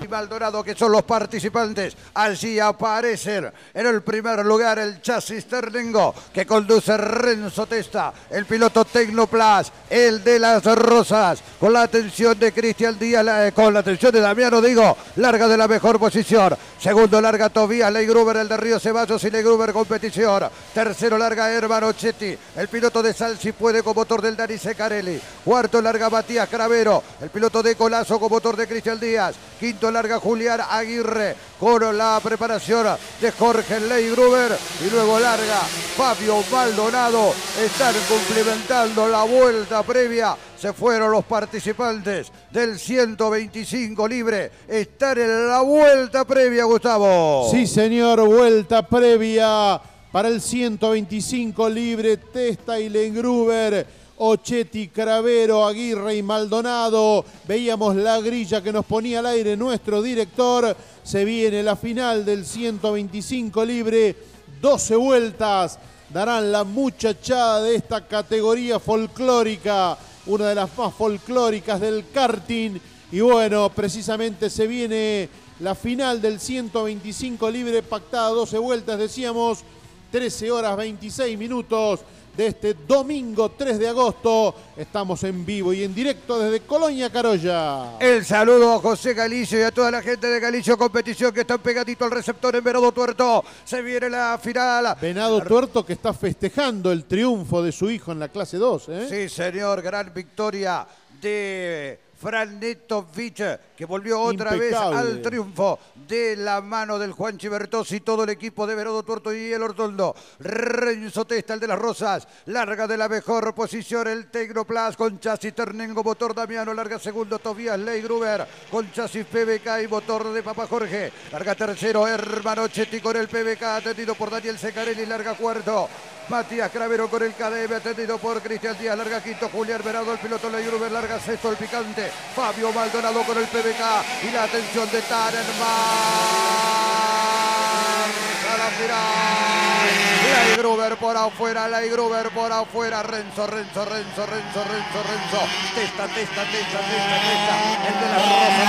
Maldonado, que son los participantes. Allí aparecen en el primer lugar el chasis Ternengo, que conduce Renzo Testa, el piloto Tecnoplas, el de las Rosas, con la atención de Cristian Díaz, con la atención de Damiano, larga de la mejor posición. Segundo larga Tobías Leigruber, el de Río Ceballos y Leigruber competición. Tercero larga Hermano Chetti, el piloto de Sal si puede con motor del Dani Secarelli. Cuarto larga Matías Cravero, el piloto de Colazo con motor de Cristian Díaz. Quinto larga Julián Aguirre con la preparación de Jorge Leigruber. Y luego larga Fabio Maldonado. Están complementando la vuelta previa. Se fueron los participantes del 125 libre. Están en la vuelta previa, Gustavo. Sí, señor, vuelta previa para el 125 libre. Testa y Leigruber, Ochetti, Cravero, Aguirre y Maldonado. Veíamos la grilla que nos ponía al aire nuestro director. Se viene la final del 125 libre. 12 vueltas darán la muchachada de esta categoría folclórica, una de las más folclóricas del karting. Y bueno, precisamente se viene la final del 125 libre, pactada 12 vueltas, decíamos, 13 horas 26 minutos de este domingo 3 de agosto. Estamos en vivo y en directo desde Colonia Carolla. El saludo a José Galicio y a toda la gente de Galicio Competición que están pegadito al receptor en Venado Tuerto. Se viene la final. Venado Tuerto que está festejando el triunfo de su hijo en la clase 2. Sí, señor, gran victoria de Fran Netovich, que volvió otra vez al triunfo de la mano del Juan Chibertos y todo el equipo de Venado Tuerto y el Ortoldo. Renzo Testa, el de las Rosas, larga de la mejor posición el Tecnoplas con chasis Ternengo, motor Damiano, larga segundo Tobías Leigruber con chasis PBK y motor de Papa Jorge. Larga tercero Hermano Chetti con el PBK atendido por Daniel Secarelli, larga cuarto Matías Cravero con el KDM atendido por Cristian Díaz, larga quinto Julián Venado, el piloto Leigruber, larga sexto el picante Fabio Maldonado con el PBK y la atención de Tannenberg a la final. Leigruber por afuera, Renzo. Testa, el de la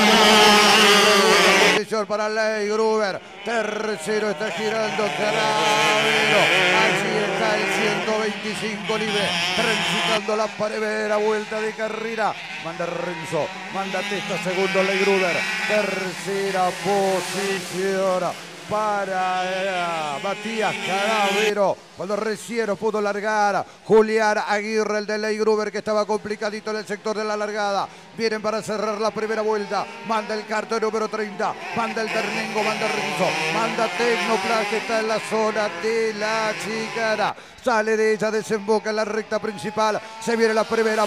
Rosa. Posición para Leigruber. Tercero está girando Cravero. Así está el 125 libre, transitando la primera vuelta de carrera. Manda Renzo, manda Testa, segundo Leigruber. Tercera posición para Matías Cravero, cuando recién pudo largar Julián Aguirre, el de Leigruber, que estaba complicadito en el sector de la largada. Vienen para cerrar la primera vuelta. Manda el cartón número 30, manda el Ternengo, manda Renzo, manda Tecnoplas, que está en la zona de la chicana. Sale de ella, desemboca en la recta principal. Se viene la primera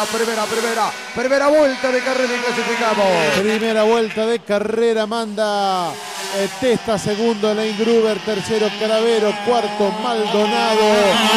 vuelta de carrera y clasificamos. Primera vuelta de carrera, manda Testa, segundo Leigruber, tercero Cravero, cuarto Maldonado.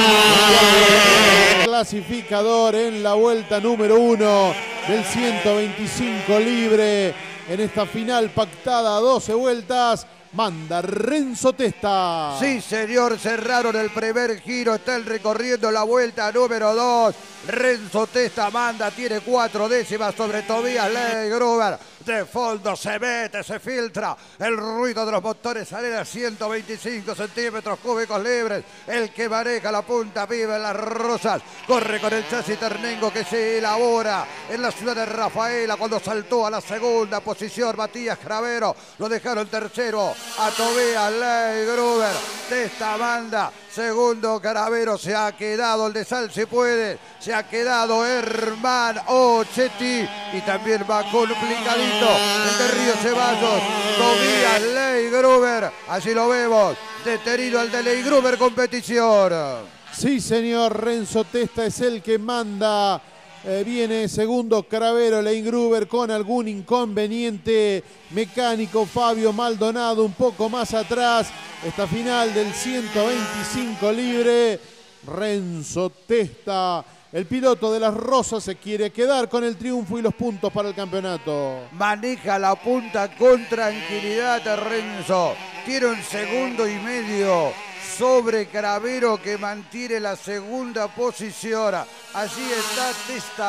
Clasificador en la vuelta número 1 del 125 libre. En esta final pactada a 12 vueltas, manda Renzo Testa. Sí, señor, cerraron el primer giro, están recorriendo la vuelta número 2. Renzo Testa manda, tiene 4 décimas sobre Tobías Leigruber. De fondo se mete, se filtra el ruido de los motores, arena 125 centímetros cúbicos libres. El que maneja la punta viva en las Rosas, corre con el chasis Ternengo que se elabora en la ciudad de Rafaela cuando saltó a la segunda posición. Matías Cravero lo dejaron tercero a Tobías Leigruber. Testa manda, segundo Cravero, se ha quedado el de Sal si puede, se ha quedado Hermano Chetti y también va complicadito el de Río Ceballos, Tobías Leigruber, allí lo vemos, detenido el de Leigruber competición. Sí, señor, Renzo Testa es el que manda. Viene segundo Cravero, Leigruber con algún inconveniente mecánico. Fabio Maldonado un poco más atrás. Esta final del 125 libre. Renzo Testa, el piloto de las Rosas, se quiere quedar con el triunfo y los puntos para el campeonato. Maneja la punta con tranquilidad Renzo. Tiene 1,5 segundos sobre Cravero, que mantiene la segunda posición. Allí está Testa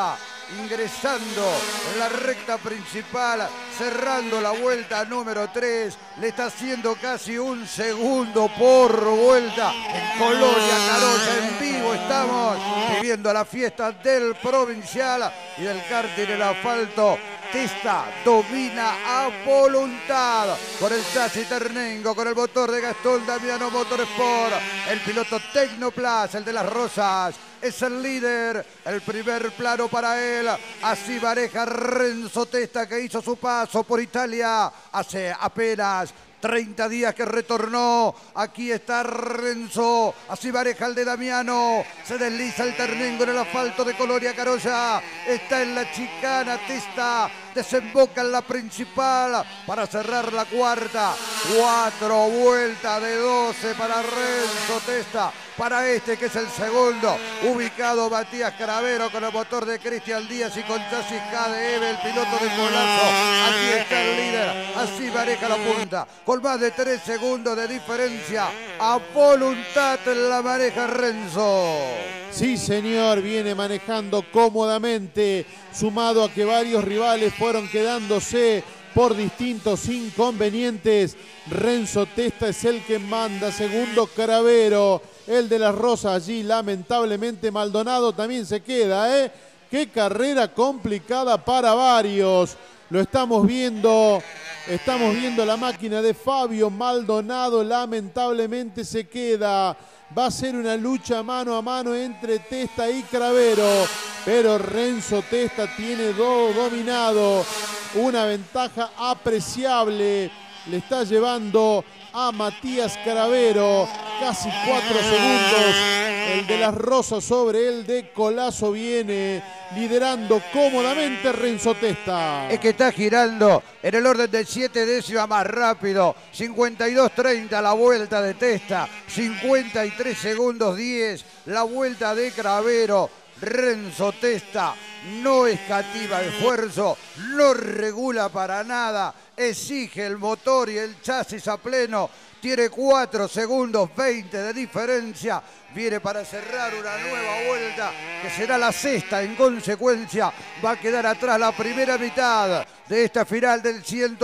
ingresando en la recta principal, cerrando la vuelta número 3, le está haciendo casi un segundo por vuelta en Colonia Carolla. En vivo estamos viviendo la fiesta del provincial y del karting en el asfalto. Testa domina a voluntad con el chasis Ternengo, con el motor de Gastón Damiano Motorsport. El piloto Tecnoplas, el de las Rosas, es el líder. El primer plano para él. Así maneja Renzo Testa, que hizo su paso por Italia hace apenas 30 días que retornó. Aquí está Renzo. Así maneja el de Damiano. Se desliza el Ternengo en el asfalto de Colonia Carolla. Está en la chicana Testa. Desemboca en la principal para cerrar la cuarta. 4 vueltas de 12 para Renzo Testa. Para este que es el segundo. Ubicado Matías Cravero con el motor de Cristian Díaz y con chasis KDM, el piloto de Colazo. Aquí está el líder. Así maneja la punta. Con más de 3 segundos de diferencia. A voluntad la maneja Renzo. Sí, señor, viene manejando cómodamente, sumado a que varios rivales fueron quedándose por distintos inconvenientes. Renzo Testa es el que manda, segundo Cravero, el de las Rosas allí, lamentablemente Maldonado también se queda, ¿eh? Qué carrera complicada para varios. Lo estamos viendo la máquina de Fabio Maldonado, lamentablemente se queda. Va a ser una lucha mano a mano entre Testa y Cravero, pero Renzo Testa tiene dominado, una ventaja apreciable. Le está llevando a Matías Cravero casi 4 segundos. El de las Rosas sobre el de Colazo viene liderando cómodamente Renzo Testa. Es que está girando en el orden de 7 décimas más rápido. 52.30 la vuelta de Testa. 53 segundos 10 la vuelta de Cravero. Renzo Testa no escatima esfuerzo, no regula para nada, exige el motor y el chasis a pleno. Tiene 4 segundos 20 de diferencia. Viene para cerrar una nueva vuelta que será la sexta. En consecuencia, va a quedar atrás la primera mitad de esta final del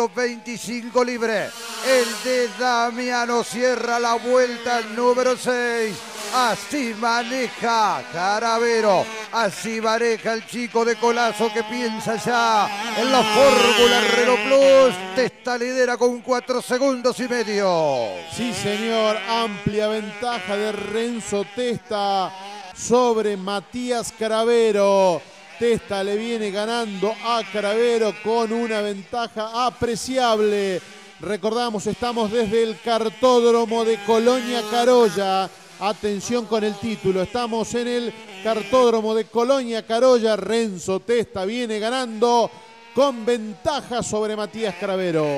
125 libre. El de Damiano cierra la vuelta número 6. Así maneja Cravero, así maneja el chico de Colazo que piensa ya en la Fórmula Renault Plus. Testa lidera con 4 segundos y medio. Sí, señor, amplia ventaja de Renzo Testa sobre Matías Cravero. Testa le viene ganando a Cravero con una ventaja apreciable. Recordamos, estamos desde el cartódromo de Colonia Carolla. Atención con el título, estamos en el cartódromo de Colonia Carolla. Renzo Testa viene ganando con ventaja sobre Matías Cravero.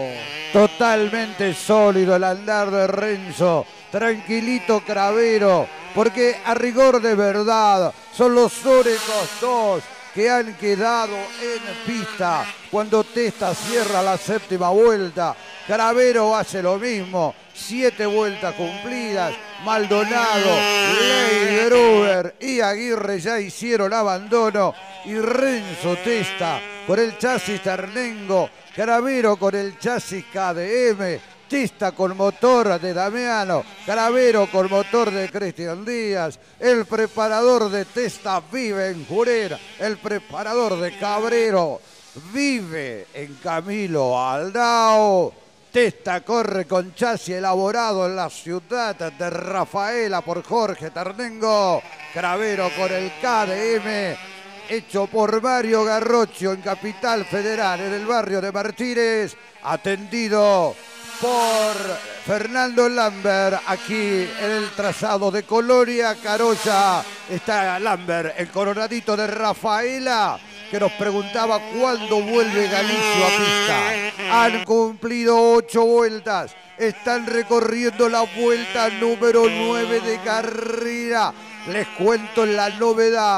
Totalmente sólido el andar de Renzo, tranquilito Cravero, porque a rigor de verdad son los únicos dos que han quedado en pista cuando Testa cierra la séptima vuelta. Cravero hace lo mismo, 7 vueltas cumplidas. Maldonado, Ley Gruber y Aguirre ya hicieron abandono. Y Renzo Testa con el chasis Ternengo, Cravero con el chasis KDM, Testa con motor de Damiano, Cravero con motor de Cristian Díaz. El preparador de Testa vive en Jurer, el preparador de Cabrero vive en Camilo Aldao. Testa corre con chasis elaborado en la ciudad de Rafaela por Jorge Ternengo. Cravero con el KDM hecho por Mario Garrocho en Capital Federal, en el barrio de Martínez, atendido por Fernando Lambert aquí en el trazado de Colonia Carolla. Está Lambert, el coronadito de Rafaela, que nos preguntaba cuándo vuelve Galicio a pista. Han cumplido 8 vueltas, están recorriendo la vuelta número 9 de carrera. Les cuento la novedad.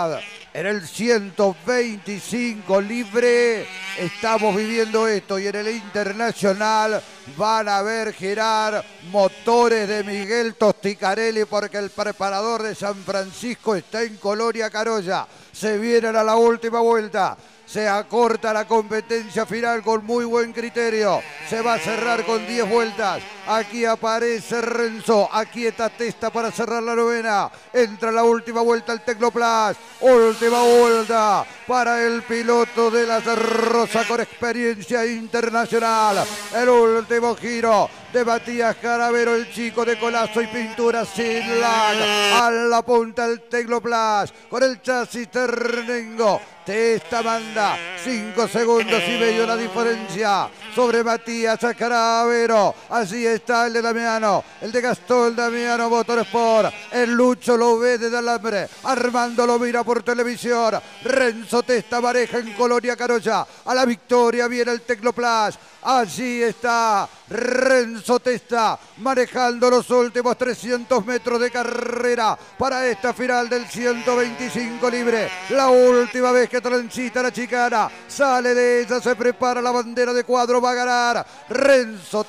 En el 125 libre estamos viviendo esto y en el internacional van a ver girar motores de Miguel Tosticarelli porque el preparador de San Francisco está en Colonia Carolla. Se vienen a la última vuelta. Se acorta la competencia final con muy buen criterio. Se va a cerrar con 10 vueltas. Aquí aparece Renzo. Aquí está Testa para cerrar la novena. Entra la última vuelta el Tecnoplas. Última vuelta para el piloto de la Rosa con experiencia internacional. El último giro de Matías Caravero, el chico de Colazo y Pintura sin lag. A la punta el Tecnoplas con el chasis Ternengo. Testa manda 5 segundos y medio la diferencia sobre Matías Caravero. Allí está el de Damiano, el de Gastón Damiano Motorsport. El Lucho lo ve desde alambre. Armando lo mira por televisión. Renzo Testa maneja en Colonia Carolla. A la victoria viene el Tecnoplas. Allí está Renzo Testa manejando los últimos 300 metros de carrera para esta final del 125 libre. La última vez que transita la chicana, sale de ella, se prepara la bandera de cuadro, va a ganar Renzo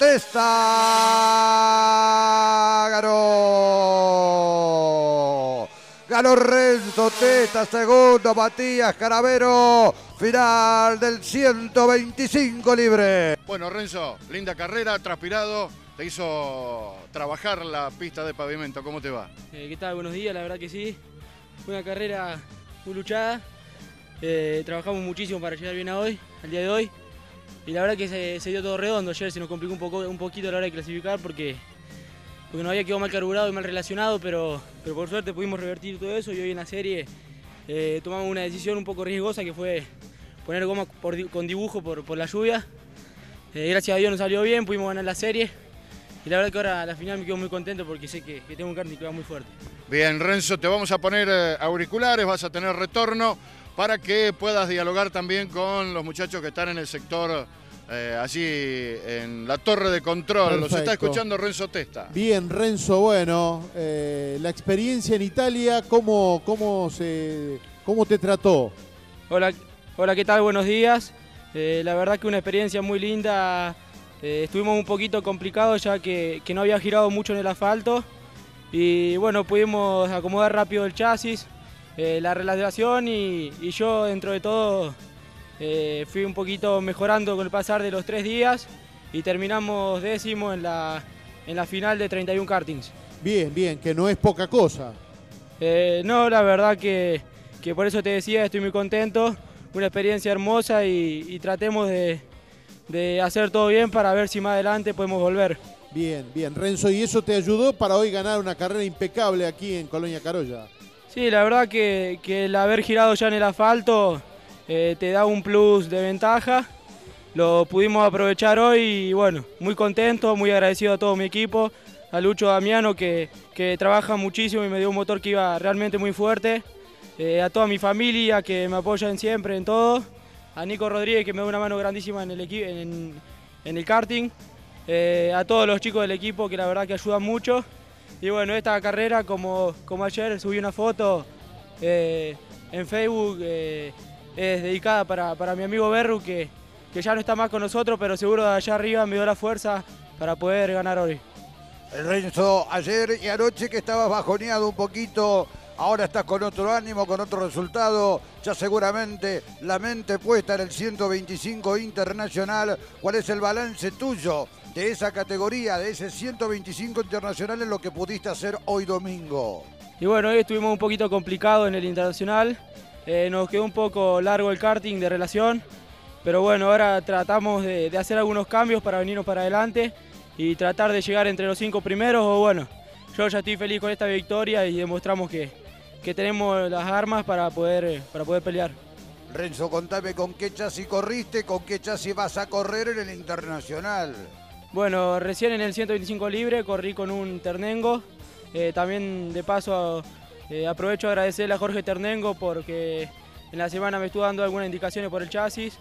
Testa. Ganó Renzo Testa, segundo Matías Caravero. Final del 125 libre. Bueno, Renzo, linda carrera, transpirado, te hizo trabajar la pista de pavimento. ¿Cómo te va? ¿Qué tal? Buenos días, la verdad que sí. Fue una carrera muy luchada. Trabajamos muchísimo para llegar bien a hoy, al día de hoy. Y la verdad que se dio todo redondo. Ayer se nos complicó un poquito a la hora de clasificar porque nos había quedado mal carburado y mal relacionado, pero por suerte pudimos revertir todo eso y hoy en la serie tomamos una decisión un poco riesgosa que fue poner goma con dibujo por la lluvia. Gracias a Dios nos salió bien, pudimos ganar la serie y la verdad que ahora a la final me quedo muy contento porque sé que tengo un karting que va muy fuerte. Bien, Renzo, te vamos a poner auriculares, vas a tener retorno para que puedas dialogar también con los muchachos que están en el sector allí en la torre de control. Perfecto. Los está escuchando Renzo Testa. Bien, Renzo, bueno, la experiencia en Italia, ¿cómo te trató? Hola, ¿qué tal? Buenos días. La verdad que una experiencia muy linda. Estuvimos un poquito complicados ya que no había girado mucho en el asfalto. Y bueno, pudimos acomodar rápido el chasis, la relación y yo dentro de todo fui un poquito mejorando con el pasar de los 3 días y terminamos 10º en la final de 31 kartings. Bien, bien, que no es poca cosa. No, la verdad que por eso te decía, estoy muy contento. Una experiencia hermosa y tratemos de hacer todo bien para ver si más adelante podemos volver. Bien, bien, Renzo, ¿y eso te ayudó para hoy ganar una carrera impecable aquí en Colonia Carolla? Sí, la verdad que el haber girado ya en el asfalto te da un plus de ventaja. Lo pudimos aprovechar hoy y bueno, muy contento, muy agradecido a todo mi equipo, a Lucho Damiano que trabaja muchísimo y me dio un motor que iba realmente muy fuerte. A toda mi familia que me apoyan siempre en todo, a Nico Rodríguez que me da una mano grandísima en el karting, a todos los chicos del equipo que la verdad que ayudan mucho. Y bueno, esta carrera como ayer subí una foto en Facebook, es dedicada para mi amigo Berru que ya no está más con nosotros, pero seguro de allá arriba me dio la fuerza para poder ganar hoy. Renzo, ayer y anoche que estabas bajoneado un poquito, ahora estás con otro ánimo, con otro resultado, ya seguramente la mente puesta en el 125 internacional. ¿Cuál es el balance tuyo de esa categoría, de ese 125 internacional en lo que pudiste hacer hoy domingo? Y bueno, hoy estuvimos un poquito complicados en el internacional, nos quedó un poco largo el karting de relación, pero bueno, ahora tratamos de hacer algunos cambios para venirnos para adelante y tratar de llegar entre los 5 primeros, o bueno, yo ya estoy feliz con esta victoria y demostramos que tenemos las armas para poder pelear. Renzo, contame con qué chasis corriste, con qué chasis vas a correr en el internacional. Bueno, recién en el 125 libre corrí con un Ternengo. También de paso aprovecho a agradecerle a Jorge Ternengo porque en la semana me estuvo dando algunas indicaciones por el chasis.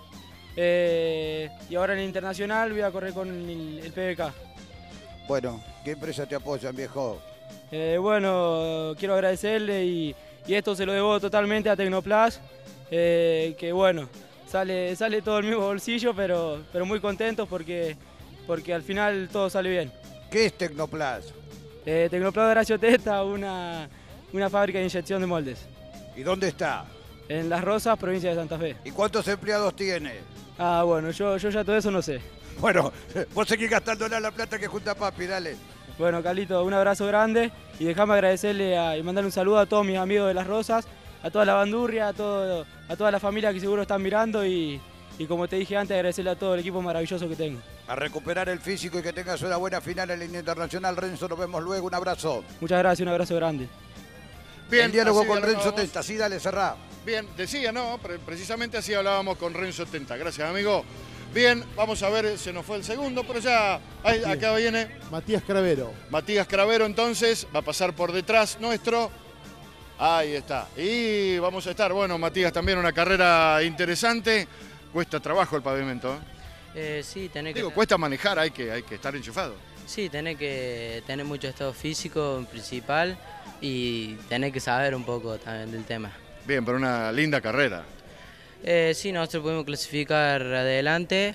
Y ahora en el internacional voy a correr con el PBK. Bueno, ¿qué empresa te apoyan, viejo? Bueno, quiero agradecerle y y esto se lo debo totalmente a Tecnoplas, que bueno, sale todo el mismo bolsillo, pero muy contentos porque al final todo sale bien. ¿Qué es Tecnoplas? Tecnoplas de Horacio Testa, una fábrica de inyección de moldes. ¿Y dónde está? En Las Rosas, provincia de Santa Fe. ¿Y cuántos empleados tiene? Ah, bueno, yo ya todo eso no sé. Bueno, vos seguís gastándola la plata que junta papi, dale. Bueno, Carlito, un abrazo grande y déjame agradecerle y mandarle un saludo a todos mis amigos de Las Rosas, a toda la bandurria, a toda la familia que seguro están mirando y como te dije antes, agradecerle a todo el equipo maravilloso que tengo. A recuperar el físico y que tengas una buena final en la internacional. Renzo, nos vemos luego. Un abrazo. Muchas gracias, un abrazo grande. Bien, el diálogo con dialogábamos. Renzo Testa. Sí, dale, cerrá. Bien, decía, ¿no? Precisamente así hablábamos con Renzo Testa. Gracias, amigo. Bien, vamos a ver, se nos fue el segundo, pero ya acá viene Matías Cravero. Matías Cravero, entonces, va a pasar por detrás nuestro. Ahí está. Y vamos a estar, bueno, Matías, también una carrera interesante. Cuesta trabajo el pavimento, ¿eh? Sí, tenés que... Digo, cuesta manejar, hay que estar enchufado. Sí, tenés que tener mucho estado físico principal y tenés que saber un poco también del tema. Bien, pero una linda carrera. Sí, nosotros pudimos clasificar adelante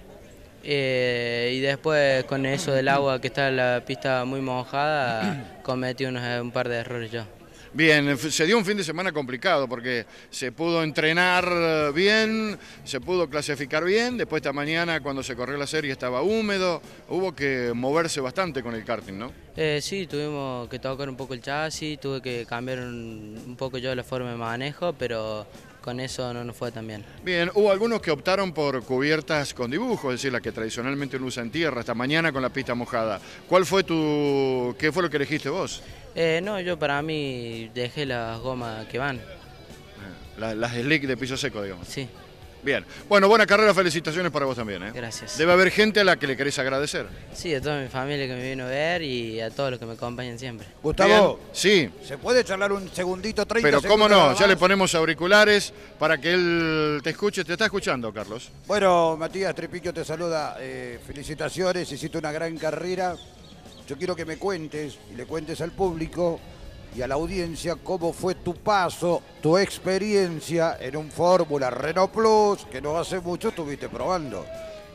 y después con eso del agua que está la pista muy mojada, cometí un par de errores yo. Bien, se dio un fin de semana complicado porque se pudo entrenar bien, se pudo clasificar bien, después esta mañana cuando se corrió la serie estaba húmedo, hubo que moverse bastante con el karting, ¿no? Sí, tuvimos que tocar un poco el chasis, tuve que cambiar un poco yo la forma de manejo, pero con eso no nos fue tan bien. Bien, hubo algunos que optaron por cubiertas con dibujo, es decir, la que tradicionalmente uno usa en tierra, esta mañana con la pista mojada. ¿Qué fue lo que elegiste vos? No, yo para mí dejé las gomas que van. Las slick de piso seco, digamos. Sí. Bien. Bueno, buena carrera, felicitaciones para vos también, ¿eh? Gracias. Debe haber gente a la que le querés agradecer. Sí, a toda mi familia que me vino a ver y a todos los que me acompañan siempre. Gustavo, Bien. Sí. ¿se puede charlar un segundito, 30 Pero segundos? cómo no, nada ya más? le ponemos auriculares para que él te escuche. Te está escuchando, Carlos. Bueno, Matías Tripiquio te saluda. Felicitaciones, hiciste una gran carrera. Yo quiero que me cuentes y le cuentes al público y a la audiencia cómo fue tu paso, tu experiencia en un Fórmula Renault Plus que no hace mucho estuviste probando.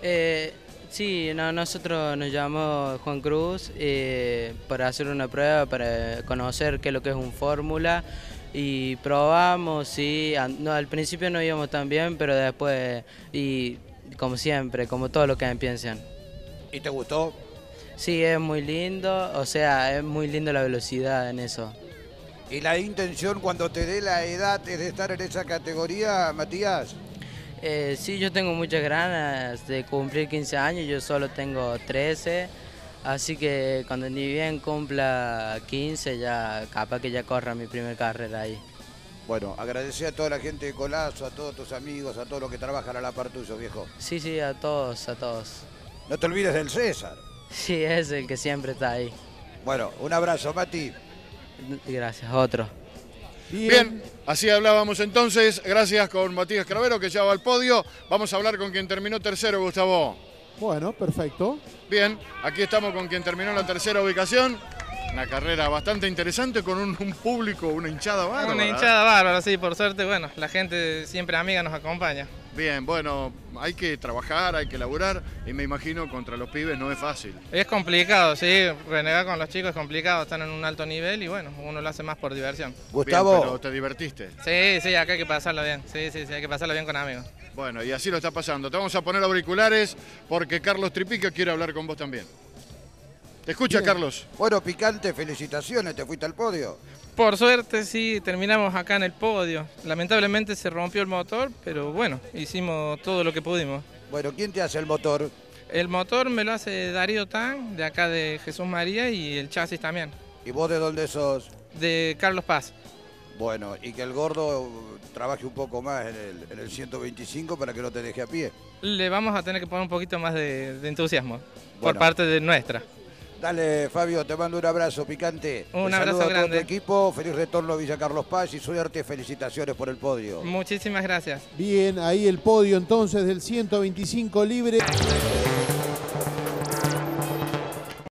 Sí, nosotros nos llamó Juan Cruz para hacer una prueba, para conocer qué es lo que es un Fórmula y probamos, sí, al principio no íbamos tan bien, pero después, y como siempre, como todo lo que piensan. ¿Y te gustó? Sí, es muy lindo, o sea, es muy lindo la velocidad en eso. ¿Y la intención cuando te dé la edad es de estar en esa categoría, Matías? Sí, yo tengo muchas ganas de cumplir 15 años, yo solo tengo 13, así que cuando ni bien cumpla 15 ya capaz que ya corra mi primer carrera ahí. Bueno, agradecer a toda la gente de Colazo, a todos tus amigos, a todos los que trabajan a la par tuyo, viejo. Sí, a todos, a todos. No te olvides del César. Sí, es el que siempre está ahí. Bueno, un abrazo, Mati. Gracias, otro. Bien, así hablábamos entonces. Gracias con Matías Cravero, que ya va al podio. Vamos a hablar con quien terminó tercero, Gustavo. Bueno, perfecto. Bien, aquí estamos con quien terminó en la tercera ubicación. Una carrera bastante interesante con un público, una hinchada bárbara. Una hinchada bárbara, sí, por suerte, bueno, la gente siempre amiga nos acompaña. Bien, bueno, hay que trabajar, hay que laburar y me imagino contra los pibes no es fácil. Es complicado, sí, renegar con los chicos es complicado, están en un alto nivel y bueno, uno lo hace más por diversión. Gustavo. Bien, pero te divertiste. Sí, acá hay que pasarlo bien, sí, hay que pasarlo bien con amigos. Bueno, y así lo está pasando. Te vamos a poner auriculares porque Carlos Tripiquio quiere hablar con vos también. ¿Te escucha, Bien. Carlos? Bueno, Picante, felicitaciones, te fuiste al podio. Por suerte sí, terminamos acá en el podio. Lamentablemente se rompió el motor, pero bueno, hicimos todo lo que pudimos. Bueno, ¿quién te hace el motor? El motor me lo hace Darío Tan, de acá de Jesús María, y el chasis también, ¿Y vos de dónde sos? de Carlos Paz. Bueno, y que el gordo trabaje un poco más en el 125 para que no te deje a pie. Le vamos a tener que poner un poquito más de entusiasmo por Bueno. parte de nuestra. Dale, Fabio, te mando un abrazo, Picante. Un Te abrazo saludo a todo grande. tu equipo, feliz retorno a Villa Carlos Paz y suerte, felicitaciones por el podio. Muchísimas gracias. Bien, ahí el podio entonces del 125 libre.